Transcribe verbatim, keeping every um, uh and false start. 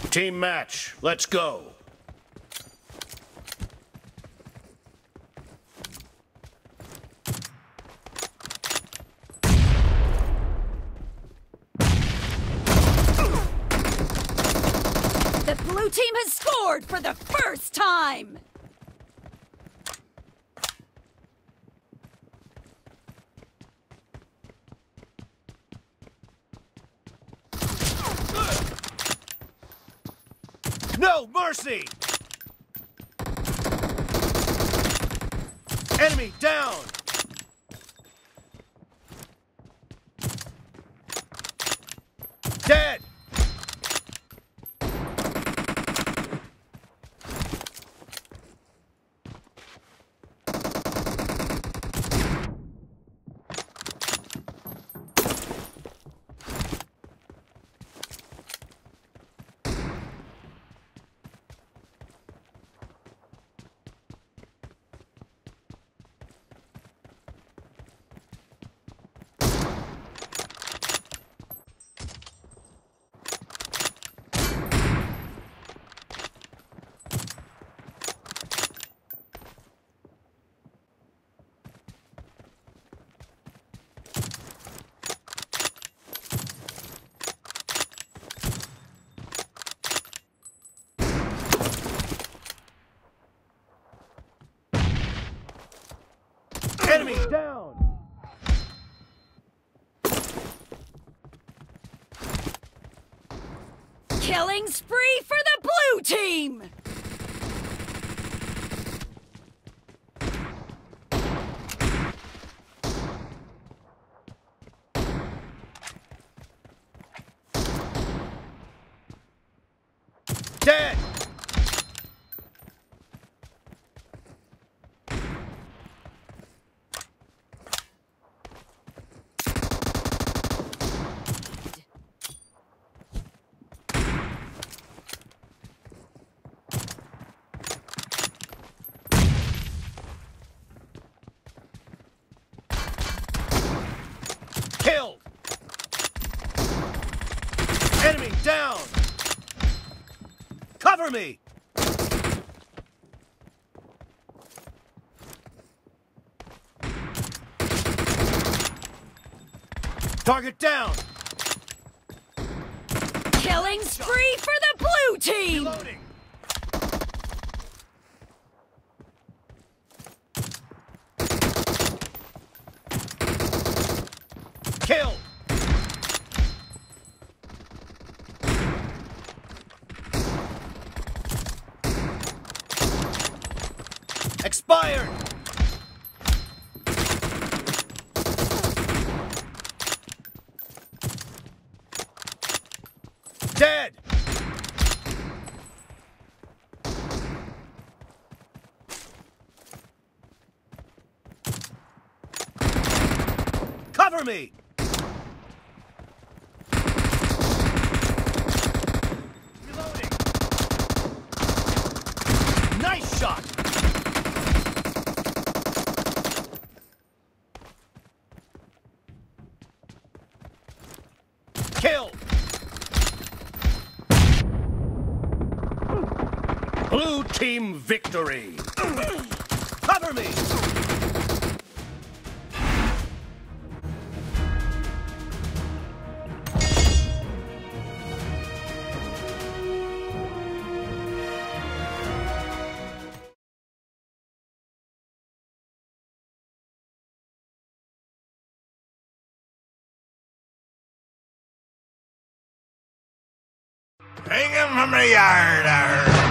Team match, let's go. The blue team has scored for the first time! No mercy! Enemy down! Dead! Enemy down! Killing spree for the blue team! Dead! Killed! Enemy down! Cover me! Target down! Killing spree for the blue team! Reloading! Kill! Expired! Dead! Cover me! Reloading! Nice shot! Kill! Blue team victory! Cover me! Hang him from the yard.